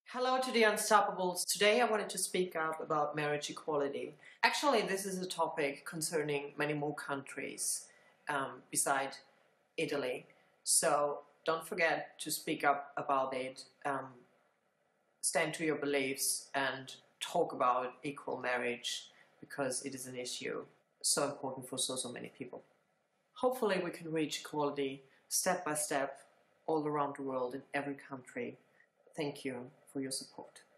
Hello to the Unstoppables. Today I wanted to speak up about marriage equality. Actually, this is a topic concerning many more countries beside Italy. So don't forget to speak up about it, stand to your beliefs and talk about equal marriage because it is an issue so important for so many people. Hopefully we can reach equality step by step all around the world in every country. Thank you for your support.